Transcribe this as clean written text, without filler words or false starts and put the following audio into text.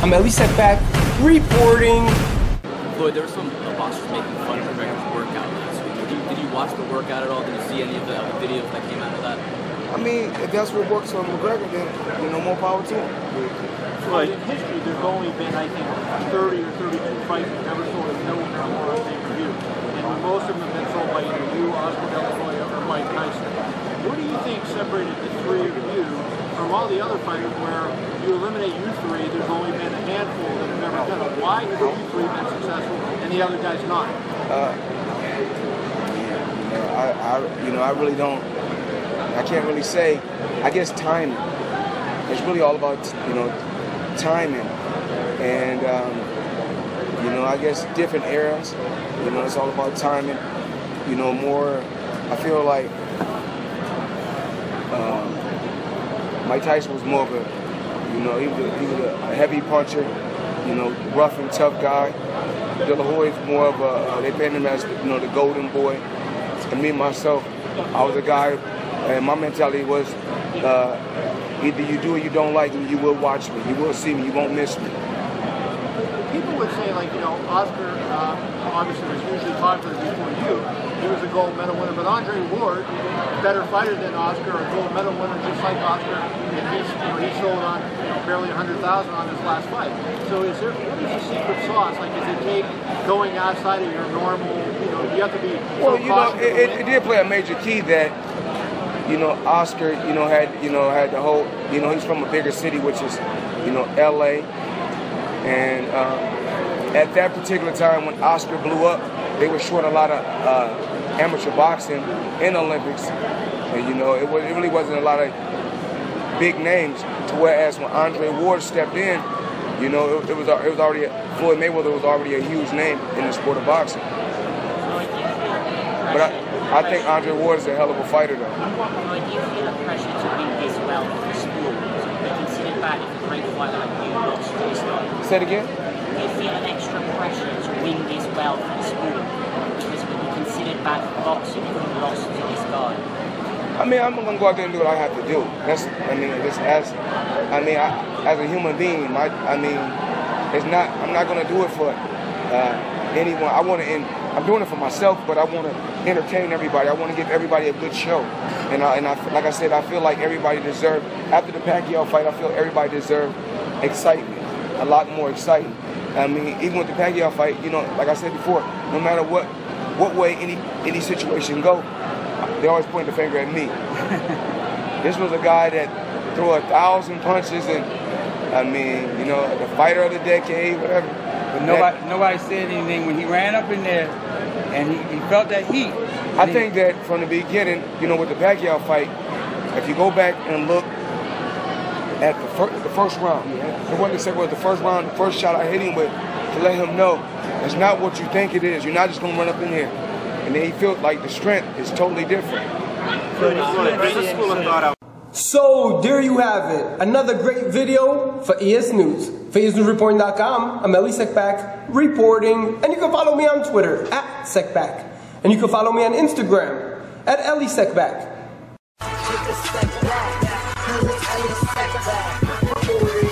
I'm Setback reporting. Floyd, there were some boxers making fun of McGregor's workout last week. Did you watch the workout at all? Did you see any of the videos that came out of that? I mean, if that's what works on McGregor, then, more power to him. But in history, there's only been, I think, 30 or 32 fights that never sold a million or more on pay-per-view. And most of them have been sold by either you, Oscar De La Hoya, or Mike Tyson. What do you think separated the three of you from all the other fighters where you eliminate you three, there's only been a handful that have never done it? Why have you three been successful and the other guys not? I really don't. I can't really say. I guess timing. It's really all about timing, and I guess different eras. It's all about timing. More. I feel like Mike Tyson was more of a, he was a heavy puncher, rough and tough guy. De La Hoya is more of a, they painted him as, the golden boy. And me, myself, I was a guy, and my mentality was, either you do or you don't like me, you will watch me, you will see me, you won't miss me. People would say, Oscar obviously was hugely popular before you. He was a gold medal winner, but Andre Ward, better fighter than Oscar, a gold medal winner just like Oscar, and he sold on barely 100,000 on his last fight. So what is the secret sauce? Is it take going outside of your normal, you have to be it did play a major key that, Oscar, had the whole, he's from a bigger city, which is, LA. And at that particular time when Oscar blew up, they were short a lot of amateur boxing in the Olympics. And, it really wasn't a lot of big names. To whereas when Andre Ward stepped in, it was already, Floyd Mayweather was already a huge name in the sport of boxing. But I think Andre Ward is a hell of a fighter, though. Do you feel the pressure to win this well for the sport? Be considered bad if a great fighter like you lost to this guy? Say it again? Do you feel an extra pressure to win this well for the sport? Because it would be considered bad for boxing if you lost to this guy. I'm gonna go out there and do what I have to do. As a human being, I'm not gonna do it for anyone. I'm doing it for myself, but I want to entertain everybody. I want to give everybody a good show. And like I said, I feel like everybody deserved, after the Pacquiao fight, I feel everybody deserved excitement, a lot more excitement. Even with the Pacquiao fight, like I said before, no matter what way any situation go, they always point the finger at me. This was a guy that threw 1,000 punches and, the fighter of the decade, whatever. But nobody said anything when he ran up in there and he felt that heat. I think that from the beginning, with the Pacquiao fight, if you go back and look at the first round, it wasn't except with the first round, the first shot I hit him with, to let him know it's not what you think it is. You're not just going to run up in here. And then he felt like the strength is totally different. So there you have it, another great video for ES News. For ESNewsReporting.com, I'm Setback reporting, and you can follow me on Twitter @Secback, and you can follow me on Instagram @Setback.